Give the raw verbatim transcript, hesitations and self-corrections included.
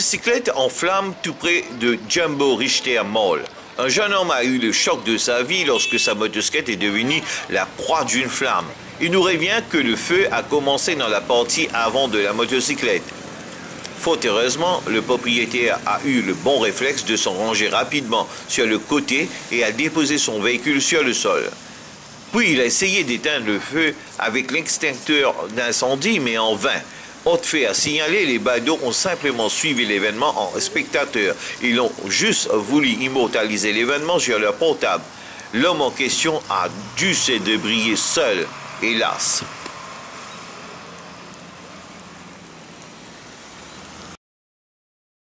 motocyclette en flammes tout près de Jumbo Richter Mall. Un jeune homme a eu le choc de sa vie lorsque sa motocyclette est devenue la proie d'une flamme. Il nous revient que le feu a commencé dans la partie avant de la motocyclette. Fort heureusement, le propriétaire a eu le bon réflexe de s'en ranger rapidement sur le côté et a déposé son véhicule sur le sol. Puis il a essayé d'éteindre le feu avec l'extincteur d'incendie, mais en vain. Autre fait à signaler, les badauds ont simplement suivi l'événement en spectateurs. Ils ont juste voulu immortaliser l'événement sur leur portable. L'homme en question a dû se débrouiller seul, hélas.